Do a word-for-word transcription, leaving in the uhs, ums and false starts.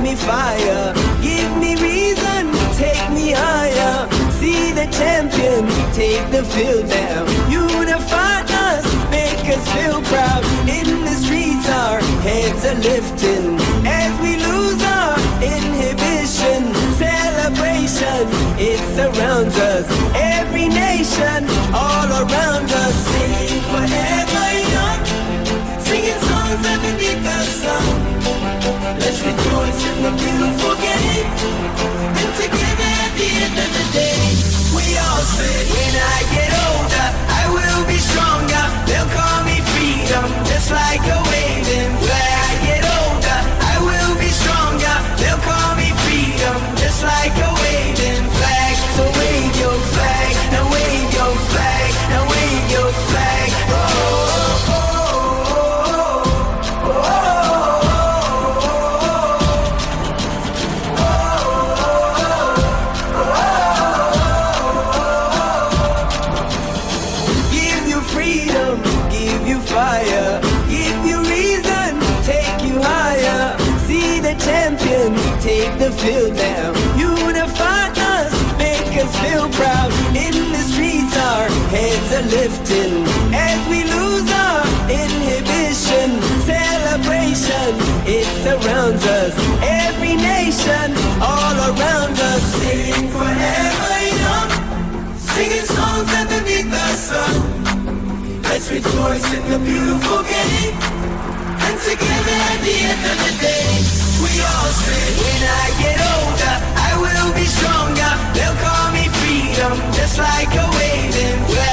me fire. Give me reason, take me higher. See the champions take the field now. Unify us, make us feel proud. In the streets our heads are lifting as we lose our inhibition. Celebration, it surrounds us. Every nation, all around us. Sing forever young, singing songs underneath the sun. Let's rejoice in the beautiful game, and together at the end of the day, we all say, when I get older, I will be stronger. They'll call me freedom, just like a waving flag. I get older, I will be stronger. They'll call me freedom, just like a waving flag. So wave your flag, now wave your flag, now wave your flag. Oh, oh, oh, oh, oh. Give you freedom, give you fire, give you reason, take you higher. See the champions take the field now. Unify us, make us feel proud. In the streets our heads are lifting as we lose our inhibition. Celebration, it surrounds us. Every nation, all around us. Sing forever young, singing songs underneath the sun. Let's rejoice in the beautiful game, and together at the end of the day, we all say, when I get older, I will be stronger. They'll call me freedom, just like a waving flag.